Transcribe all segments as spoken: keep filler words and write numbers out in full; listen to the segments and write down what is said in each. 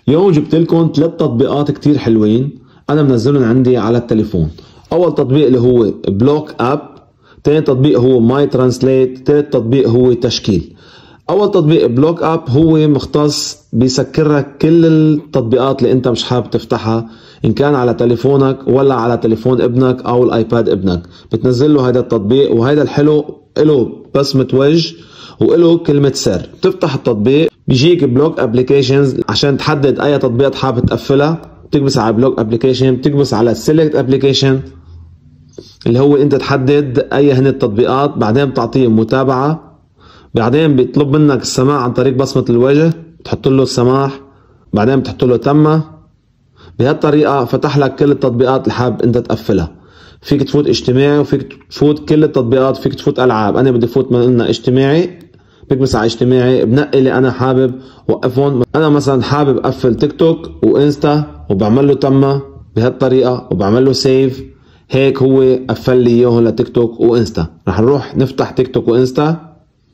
اليوم جبت لكم ثلاث تطبيقات كتير حلوين انا منزلهم عندي على التليفون. اول تطبيق اللي هو بلوك اب، ثاني تطبيق هو ماي ترانسليت، ثالث تطبيق هو تشكيل. اول تطبيق بلوك اب هو مختص بيسكر لك كل التطبيقات اللي انت مش حابب تفتحها، ان كان على تليفونك ولا على تليفون ابنك او الايباد ابنك. بتنزل له هذا التطبيق، وهذا الحلو له بصمة وجه وله كلمة سر. بتفتح التطبيق بيجيك بلوك ابليكيشنز عشان تحدد اي تطبيقات حابب تقفلها. بتكبس على بلوك ابليكيشن، بتكبس على سيلكت ابليكيشن اللي هو انت تحدد اي هن التطبيقات، بعدين بتعطيه متابعة، بعدين بيطلب منك السماح عن طريق بصمة الوجه، بتحط له السماح، بعدين بتحط له تم. بهالطريقة فتح لك كل التطبيقات اللي حابب انت تقفلها. فيك تفوت اجتماعي وفيك تفوت كل التطبيقات، فيك تفوت العاب. انا بدي فوت من قلنا اجتماعي، بكبس على اجتماعي، بنقي اللي انا حابب وقفهم. انا مثلا حابب اقفل تيك توك وانستا، وبعمل له تم بهالطريقة وبعمل له سيف. هيك هو قفل لي اياهم لتيك توك وانستا. رح نروح نفتح تيك توك وانستا.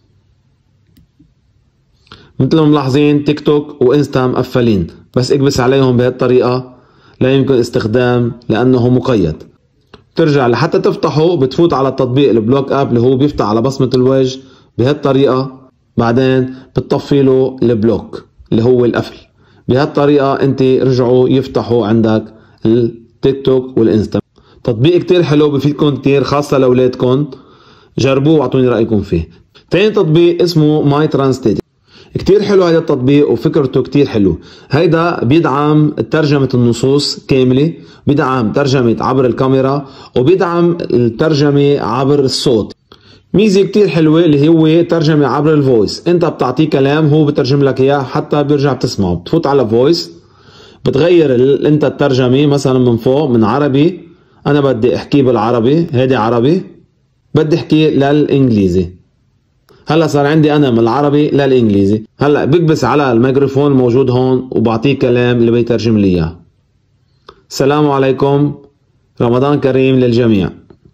مثل ما ملاحظين تيك توك وانستا مقفلين، بس اكبس عليهم بهالطريقة لا يمكن استخدام لانه مقيد. بترجع لحتى تفتحه بتفوت على التطبيق البلوك اب اللي هو بيفتح على بصمة الوجه بهالطريقة، بعدين بتطفي له البلوك اللي هو القفل. بهالطريقة انت رجعوا يفتحوا عندك التيك توك والانستا. تطبيق كتير حلو بفيدكم كتير، خاصة لأولادكم. جربوه واعطوني رأيكم فيه. تاني تطبيق اسمه ماي ترانسليت. كتير حلو هذا التطبيق وفكرته كتير حلو. هيدا بيدعم ترجمة النصوص كاملة، بيدعم ترجمة عبر الكاميرا، وبيدعم الترجمة عبر الصوت. ميزة كتير حلوة اللي هو ترجمة عبر الفويس. انت بتعطيه كلام هو بترجم لك اياه حتى بيرجع بتسمعه. بتفوت على فويس، بتغير انت الترجمة مثلا من فوق من عربي، انا بدي احكي بالعربي، هيدي عربي، بدي احكي للانجليزي. هلا صار عندي انا من العربي للانجليزي. هلا بكبس على الميكروفون الموجود هون وبعطيه كلام اللي بيترجم لي اياه. السلام عليكم، رمضان كريم للجميع.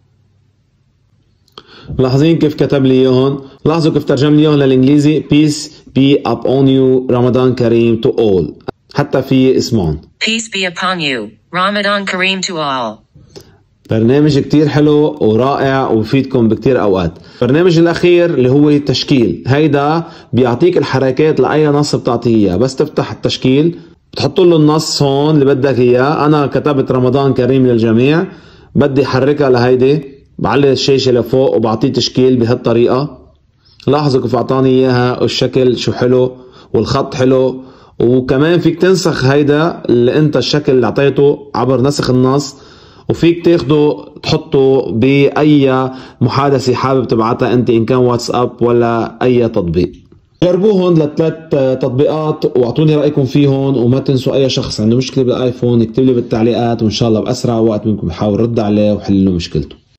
ملاحظين كيف كتب لي اياهم؟ لاحظوا كيف ترجم لي اياهم للانجليزي. peace be upon you، رمضان كريم to all. حتى في اسمهم peace be upon you، رمضان كريم to all. برنامج كتير حلو ورائع وبفيدكم بكتير اوقات. البرنامج الاخير اللي هو تشكيل، هيدا بيعطيك الحركات لاي نص بتعطيه اياه. بس تفتح التشكيل بتحط له النص هون اللي بدك اياه. انا كتبت رمضان كريم للجميع، بدي احركها لهيدي، بعلي الشاشة لفوق وبعطيه تشكيل بهالطريقة. لاحظوا كيف اعطاني اياها، والشكل شو حلو والخط حلو. وكمان فيك تنسخ هيدا اللي انت الشكل اللي اعطيته عبر نسخ النص، وفيك تاخده تحطه بأي محادثة حابب تبعتها انت، ان كان واتساب ولا اي تطبيق. جربوهم لثلاث تطبيقات واعطوني رأيكم فيهم. وما تنسوا اي شخص عنده مشكلة بالايفون يكتب لي بالتعليقات، وان شاء الله بأسرع وقت منكم بحاول رد عليه وحل له مشكلته.